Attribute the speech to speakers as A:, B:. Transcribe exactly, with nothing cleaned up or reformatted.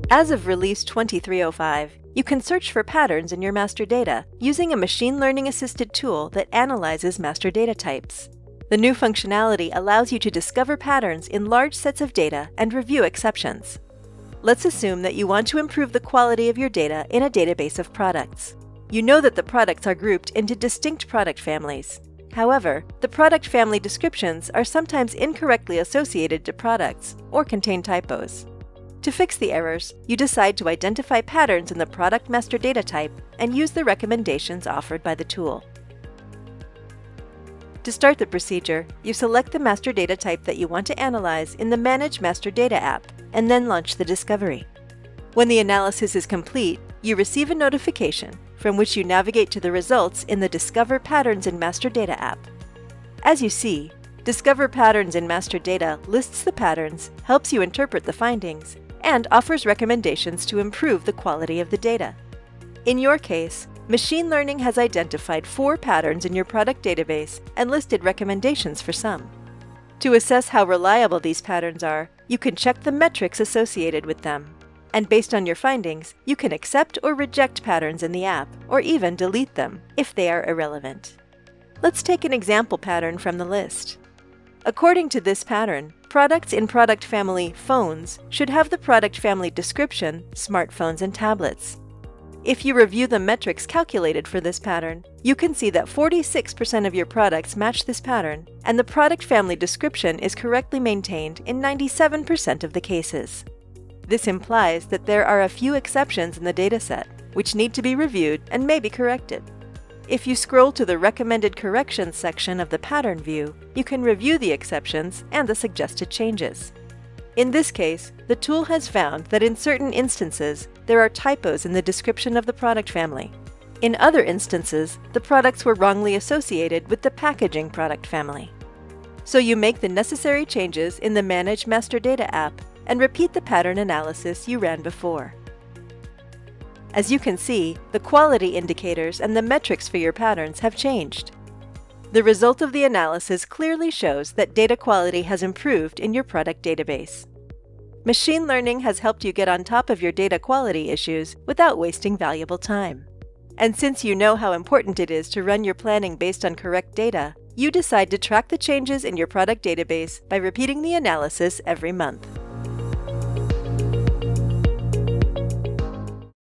A: As of Release twenty-three oh five, you can search for patterns in your master data using a machine learning-assisted tool that analyzes master data types. The new functionality allows you to discover patterns in large sets of data and review exceptions. Let's assume that you want to improve the quality of your data in a database of products. You know that the products are grouped into distinct product families. However, the product family descriptions are sometimes incorrectly associated to products or contain typos. To fix the errors, you decide to identify patterns in the product master data type and use the recommendations offered by the tool. To start the procedure, you select the master data type that you want to analyze in the Manage Master Data app and then launch the discovery. When the analysis is complete, you receive a notification from which you navigate to the results in the Discover Patterns in Master Data app. As you see, Discover Patterns in Master Data lists the patterns, helps you interpret the findings, and offers recommendations to improve the quality of the data. In your case, machine learning has identified four patterns in your product database and listed recommendations for some. To assess how reliable these patterns are, you can check the metrics associated with them. And based on your findings, you can accept or reject patterns in the app, or even delete them if they are irrelevant. Let's take an example pattern from the list. According to this pattern, products in product family Phones should have the product family description Smartphones and Tablets. If you review the metrics calculated for this pattern, you can see that forty-six percent of your products match this pattern, and the product family description is correctly maintained in ninety-seven percent of the cases. This implies that there are a few exceptions in the dataset, which need to be reviewed and may be corrected. If you scroll to the Recommended Corrections section of the Pattern view, you can review the exceptions and the suggested changes. In this case, the tool has found that in certain instances, there are typos in the description of the product family. In other instances, the products were wrongly associated with the packaging product family. So you make the necessary changes in the Manage Master Data app and repeat the pattern analysis you ran before. As you can see, the quality indicators and the metrics for your patterns have changed. The result of the analysis clearly shows that data quality has improved in your product database. Machine learning has helped you get on top of your data quality issues without wasting valuable time. And since you know how important it is to run your planning based on correct data, you decide to track the changes in your product database by repeating the analysis every month.